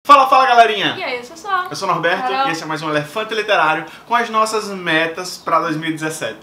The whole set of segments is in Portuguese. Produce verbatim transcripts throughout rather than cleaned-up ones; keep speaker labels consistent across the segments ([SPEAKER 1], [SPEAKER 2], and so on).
[SPEAKER 1] Fala, fala galerinha!
[SPEAKER 2] E aí, eu sou só.
[SPEAKER 1] Eu sou o Norberto
[SPEAKER 2] Carol.
[SPEAKER 1] E esse é mais um Elefante Literário com as nossas metas para dois mil e dezessete.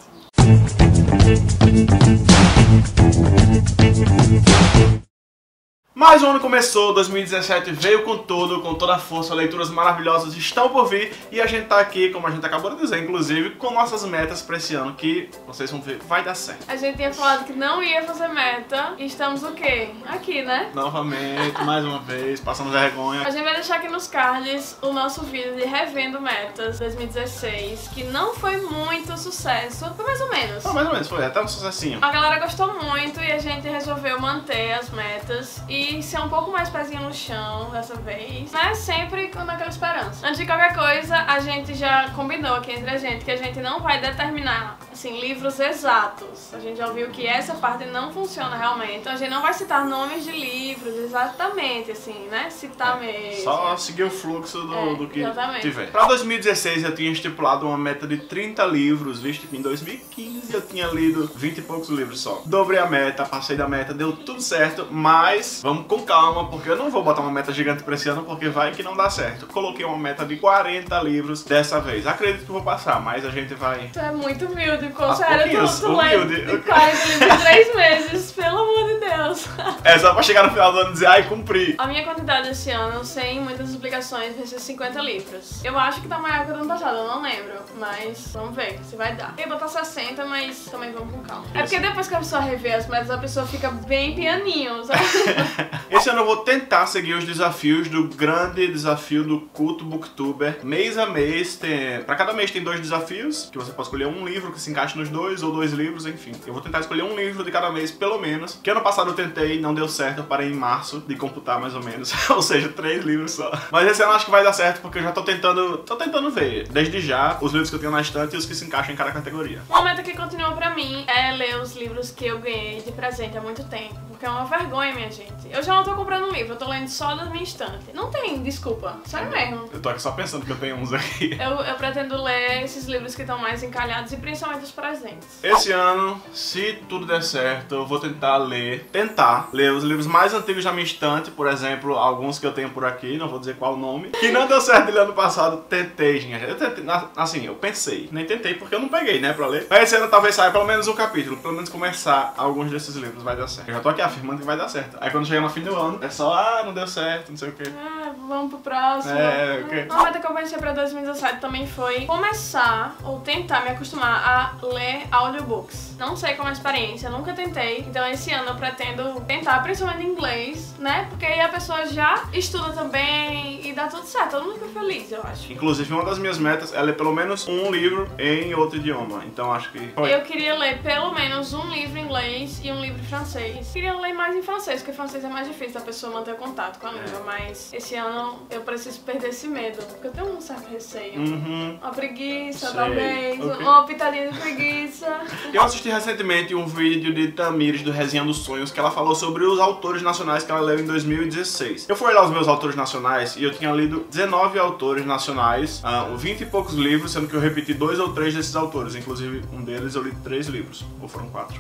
[SPEAKER 1] Mais um ano começou, dois mil e dezessete veio com tudo, com toda a força, leituras maravilhosas estão por vir e a gente tá aqui, como a gente acabou de dizer, inclusive, com nossas metas pra esse ano, que vocês vão ver, vai dar certo.
[SPEAKER 2] A gente tinha falado que não ia fazer meta e estamos o quê? Aqui, né?
[SPEAKER 1] Novamente, mais uma vez, passando vergonha.
[SPEAKER 2] A gente vai deixar aqui nos cards o nosso vídeo de Revendo Metas dois mil e dezesseis, que não foi muito sucesso, foi mais ou menos.
[SPEAKER 1] Foi mais ou menos, foi até um sucessinho.
[SPEAKER 2] A galera gostou muito e a gente resolveu manter as metas e ser um pouco mais pezinho no chão dessa vez, mas sempre com aquela esperança. Antes de qualquer coisa, a gente já combinou aqui entre a gente que a gente não vai determinar, assim, livros exatos. A gente já ouviu que essa parte não funciona realmente, então a gente não vai citar nomes de livros exatamente, assim, né? Citar
[SPEAKER 1] É,
[SPEAKER 2] mesmo.
[SPEAKER 1] Só seguir o fluxo do,
[SPEAKER 2] É,
[SPEAKER 1] do que
[SPEAKER 2] exatamente.
[SPEAKER 1] tiver. Pra dois mil e dezesseis eu tinha estipulado uma meta de trinta livros, visto que em dois mil e quinze eu tinha lido vinte e poucos livros só. Dobrei a meta, passei da meta, deu tudo certo, mas vamos com calma, porque eu não vou botar uma meta gigante pra esse ano, porque vai que não dá certo. Coloquei uma meta de quarenta livros dessa vez. Acredito que vou passar, mas a gente vai...
[SPEAKER 2] Tu é muito humilde,
[SPEAKER 1] Ah,
[SPEAKER 2] sério,
[SPEAKER 1] pouquinhos,
[SPEAKER 2] tu, tu lê
[SPEAKER 1] humilde.
[SPEAKER 2] quarenta livros em três meses, pelo amor de Deus.
[SPEAKER 1] É só pra chegar no final do ano e dizer, ai, cumpri.
[SPEAKER 2] A minha quantidade esse ano, sem muitas explicações, vai ser cinquenta livros. Eu acho que tá maior que o do ano passado, eu não lembro, mas vamos ver se vai dar. Eu ia botar sessenta, mas também vamos com calma. É porque depois que a pessoa revê as metas, a pessoa fica bem pianinho, sabe?
[SPEAKER 1] Esse ano eu vou tentar seguir os desafios do grande desafio do Culto Booktuber. Mês a mês, tem... pra cada mês tem dois desafios, que você pode escolher um livro que se encaixe nos dois, ou dois livros, enfim. Eu vou tentar escolher um livro de cada mês, pelo menos. Que ano passado eu tentei, não deu certo, eu parei em março de computar mais ou menos. Ou seja, três livros só. Mas esse ano eu acho que vai dar certo, porque eu já tô tentando, tô tentando ver, desde já, os livros que eu tenho na estante e os que se encaixam em cada categoria.
[SPEAKER 2] Uma meta que continua pra mim é ler os livros que eu ganhei de presente há muito tempo. Porque é uma vergonha, minha gente. Eu já não tô comprando um livro, eu tô lendo só da minha estante. Não tem desculpa, sério mesmo.
[SPEAKER 1] Eu tô aqui só pensando que eu tenho uns aqui.
[SPEAKER 2] Eu, eu pretendo ler esses livros que estão mais encalhados e principalmente os presentes.
[SPEAKER 1] Esse ano, se tudo der certo, eu vou tentar ler, tentar ler os livros mais antigos da minha estante, por exemplo, alguns que eu tenho por aqui, não vou dizer qual o nome, que não deu certo no ano passado, tentei, gente. Eu tentei, assim, eu pensei, nem tentei porque eu não peguei, né, pra ler. Mas esse ano talvez saia pelo menos um capítulo, pelo menos começar alguns desses livros, vai dar certo. Eu já tô aqui afirmando que vai dar certo. Aí quando chegar no fim do ano, é só, ah, não deu certo, não sei o que.
[SPEAKER 2] Ah, vamos pro próximo.
[SPEAKER 1] É, ok.
[SPEAKER 2] Uma meta que eu pensei pra dois mil e dezessete também foi começar ou tentar me acostumar a ler audiobooks. Não sei como é a experiência, nunca tentei. Então esse ano eu pretendo tentar, principalmente em inglês, né? Porque aí a pessoa já estuda também e dá tudo certo. Todo mundo fica feliz, eu acho.
[SPEAKER 1] Inclusive, uma das minhas metas é ler pelo menos um livro em outro idioma. Então acho que... Oi.
[SPEAKER 2] Eu queria ler pelo menos um livro em inglês e um livro em francês. Queria ler mais em francês, porque francês é mais difícil da pessoa manter contato com a língua. Mas esse ano eu preciso perder esse medo, porque eu tenho um certo receio.
[SPEAKER 1] Uhum.
[SPEAKER 2] Uma preguiça,
[SPEAKER 1] Sei.
[SPEAKER 2] talvez,
[SPEAKER 1] Ok.
[SPEAKER 2] uma pitadinha de preguiça.
[SPEAKER 1] Eu assisti recentemente um vídeo de Tamires do Resenha dos Sonhos, que ela falou sobre os autores nacionais que ela leu em dois mil e dezesseis. Eu fui olhar os meus autores nacionais e eu tinha lido dezenove autores nacionais, uh, vinte e poucos livros, sendo que eu repeti dois ou três desses autores. Inclusive, um deles eu li três livros, ou foram quatro.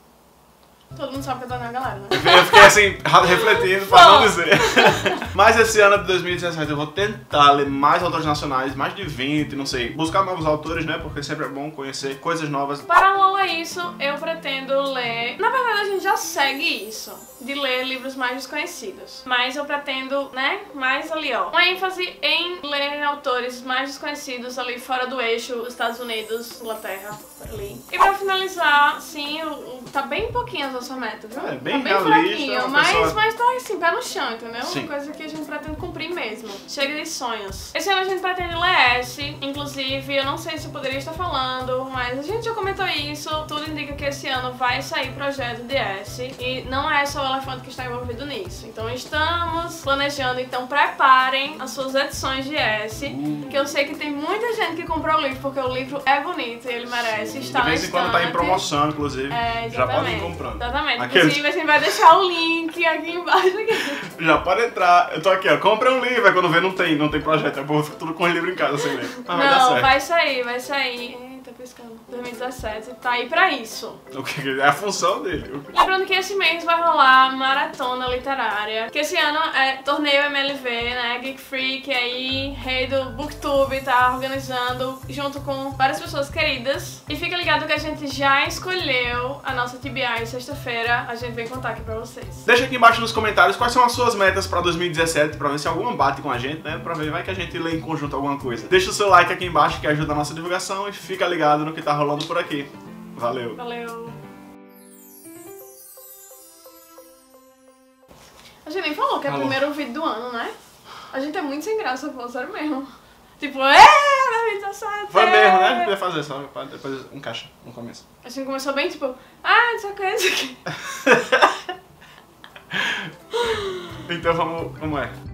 [SPEAKER 2] Todo mundo sabe que eu tô na galera, né?
[SPEAKER 1] Eu fiquei assim, refletindo pra não dizer. Mas esse ano de dois mil e dezessete eu vou tentar ler mais autores nacionais, mais de vinte, não sei. Buscar novos autores, né? Porque sempre é bom conhecer coisas novas.
[SPEAKER 2] Paralelo a isso, eu pretendo ler... Na verdade, a gente já segue isso, de ler livros mais desconhecidos. Mas eu pretendo, né, mais ali, ó, uma ênfase em ler autores mais desconhecidos ali fora do eixo, Estados Unidos, Inglaterra, ali. E pra finalizar, sim, o, o, tá bem pouquinho as nossas metas, viu?
[SPEAKER 1] É, bem
[SPEAKER 2] tá bem
[SPEAKER 1] realista,
[SPEAKER 2] fraquinho,
[SPEAKER 1] uma
[SPEAKER 2] mas,
[SPEAKER 1] pessoa-
[SPEAKER 2] mas tá assim, pé no chão, entendeu?
[SPEAKER 1] Sim.
[SPEAKER 2] Uma coisa que a gente pretende cumprir mesmo. Chega de sonhos. Esse ano a gente pretende ler S, inclusive, eu não sei se eu poderia estar falando, mas a gente já comentou isso, tudo indica que esse ano vai sair projeto de S, e não é só o Elefante que está envolvido nisso. Então estamos planejando, então preparem as suas edições de S,
[SPEAKER 1] Uh.
[SPEAKER 2] que eu sei que tem muita gente que comprou o livro, porque o livro é bonito e ele merece estar
[SPEAKER 1] De vez
[SPEAKER 2] na
[SPEAKER 1] em quando tá em
[SPEAKER 2] estante.
[SPEAKER 1] promoção, inclusive.
[SPEAKER 2] É,
[SPEAKER 1] Já podem ir
[SPEAKER 2] exatamente.
[SPEAKER 1] comprando.
[SPEAKER 2] Exatamente.
[SPEAKER 1] Aqueles-
[SPEAKER 2] Inclusive, a gente vai deixar o link aqui embaixo. Aqui.
[SPEAKER 1] Já pode entrar. Eu tô aqui, ó. Compra um livro. Aí quando vê, não tem, não tem projeto. É bom, fica tudo com o livro em casa sem ler. Mas vai dar
[SPEAKER 2] Não,
[SPEAKER 1] certo.
[SPEAKER 2] vai sair, vai sair. Eita, piscando. dois mil e dezessete tá aí pra isso.
[SPEAKER 1] O que é a função dele.
[SPEAKER 2] Lembrando que esse mês vai rolar maratona literária. Que esse ano é torneio M L V, né? Geek Freak aí, rei do Booktube, tá organizando junto com várias pessoas queridas. E fica ligado que a gente já escolheu a nossa T B I sexta-feira. A gente vem contar aqui pra vocês.
[SPEAKER 1] Deixa aqui embaixo nos comentários quais são as suas metas pra dois mil e dezessete, pra ver se alguma bate com a gente, né? Pra ver, vai que a gente lê em conjunto alguma coisa. Deixa o seu like aqui embaixo que ajuda a nossa divulgação e fica ligado no que tá rolando por aqui. Valeu!
[SPEAKER 2] Valeu! A gente nem falou que é o
[SPEAKER 1] Alô.
[SPEAKER 2] primeiro vídeo do ano, né? A gente é muito sem graça, pô, sério mesmo. Tipo, é, dois mil e dezessete!
[SPEAKER 1] Foi mesmo, né? A gente ia fazer só, pra depois encaixa no começo.
[SPEAKER 2] A gente começou bem, tipo, ah, isso aqui, isso aqui.
[SPEAKER 1] Então vamos, como é?